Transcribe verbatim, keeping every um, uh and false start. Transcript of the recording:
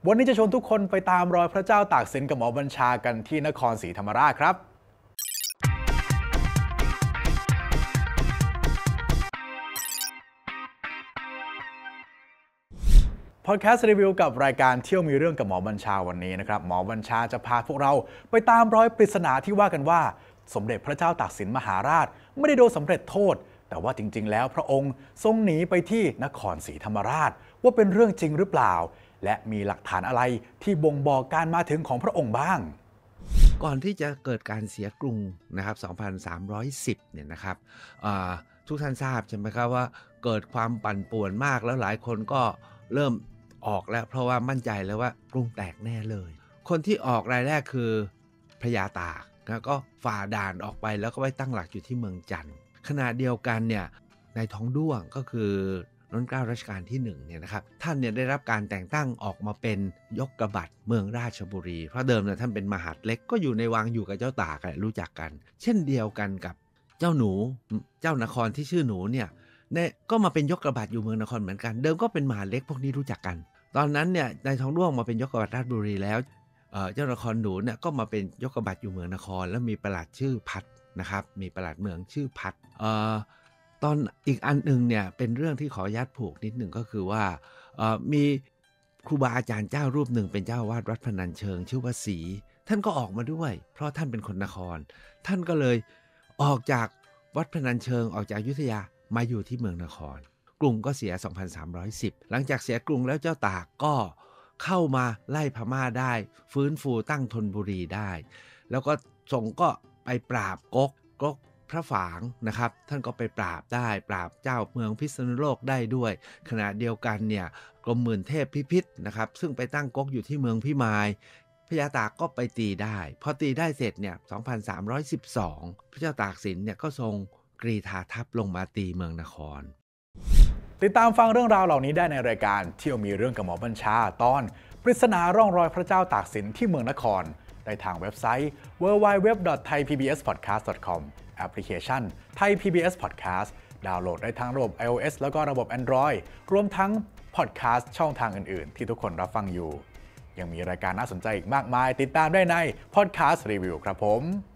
วันนี้จะชวนทุกคนไปตามรอยพระเจ้าตากสินกับหมอบัญชากันที่นครศรีธรรมราชครับพอดแคสต์รีวิวกับรายการเที่ยวมีเรื่องกับหมอบัญชาวันนี้นะครับหมอบัญชาจะพาพวกเราไปตามรอยปริศนาที่ว่ากันว่าสมเด็จพระเจ้าตากสินมหาราชไม่ได้โดนสำเร็จโทษแต่ว่าจริงๆแล้วพระองค์ทรงหนีไปที่นครศรีธรรมราชว่าเป็นเรื่องจริงหรือเปล่าและมีหลักฐานอะไรที่บ่งบอกการมาถึงของพระองค์บ้างก่อนที่จะเกิดการเสียกรุงนะครับสองพันสามร้อยสิบเนี่ยนะครับทุกท่านทราบใช่ไหมครับว่าเกิดความปั่นป่วนมากแล้วหลายคนก็เริ่มออกแล้วเพราะว่ามั่นใจแล้วว่ากรุงแตกแน่เลยคนที่ออกรายแรกคือพญาตากนะก็ฝ่าด่านออกไปแล้วก็ไปตั้งหลักอยู่ที่เมืองจันทร์ขณะเดียวกันเนี่ยในท้องด้วงก็คือรัชกาลรัชกาลที่หนึ่งเนี่ยนะครับท่านเนี่ยได้รับการแต่งตั้งออกมาเป็นยกกบัตรเมืองราชบุรีเพราะเดิมเนี่ยท่านเป็นมหาดเล็กก็อยู่ในวังอยู่กับเจ้าตากรู้จักกันเช่นเดียวกันกับเจ้าหนูเจ้านครที่ชื่อหนูเนี่ยเนี่ยก็มาเป็นยกกบัตรอยู่เมืองนครเหมือนกันเดิมก็เป็นมหาดเล็กพวกนี้รู้จักกันตอนนั้นเนี่ยในท้องด้วงมาเป็นยกกบัตรราชบุรีแล้วเจ้านครหนูเนี่ยก็มาเป็นยกกบัตรอยู่เมืองนครแล้วมีประหลัดชื่อพัดนะครับมีประหลัดเมืองชื่อพัดตอนอีกอันหนึ่งเนี่ยเป็นเรื่องที่ขออนุญาตผูกนิดหนึ่งก็คือว่ามีครูบาอาจารย์เจ้ารูปหนึ่งเป็นเจ้าวาดวัดพนัญเชิงชื่อว่าศรีท่านก็ออกมาด้วยเพราะท่านเป็นคนนครท่านก็เลยออกจากวัดพนัญเชิงออกจากอยุธยามาอยู่ที่เมืองนครกรุงก็เสียสองพันสามร้อยสิบหลังจากเสียกรุงแล้วเจ้าตากก็เข้ามาไล่พม่าได้ฟื้นฟูตั้งธนบุรีได้แล้วก็ทรงก็ไปปราบก๊กก๊กพระฝางนะครับท่านก็ไปปราบได้ปราบเจ้าเมืองพิษณุโลกได้ด้วยขณะเดียวกันเนี่ยกรมหมื่นเทพพิพิธนะครับซึ่งไปตั้งก๊กอยู่ที่เมืองพิมายพญาตากก็ไปตีได้พอตีได้เสร็จเนี่ยสองพันสามร้อยสิบสองพระเจ้าตากสินเนี่ยก็ทรงกรีธาทัพลงมาตีเมืองนครติดตามฟังเรื่องราวเหล่านี้ได้ในรายการเที่ยวมีเรื่องกับหมอบัญชาตอนปริศนาร่องรอยพระเจ้าตากสินที่เมืองนครได้ทางเว็บไซต์ ดับเบิลยู ดับเบิลยู ดับเบิลยู ดอท ไทย พี บี เอส พอดแคสต์ ดอท คอม แอปพลิเคชัน Thai พี บี เอส Podcast ดาวน์โหลดได้ทั้งระบบ iOS แล้วก็ระบบ Android รวมทั้ง Podcast ช่องทางอื่นๆที่ทุกคนรับฟังอยู่ยังมีรายการน่าสนใจอีกมากมายติดตามได้ใน Podcast Review ครับผม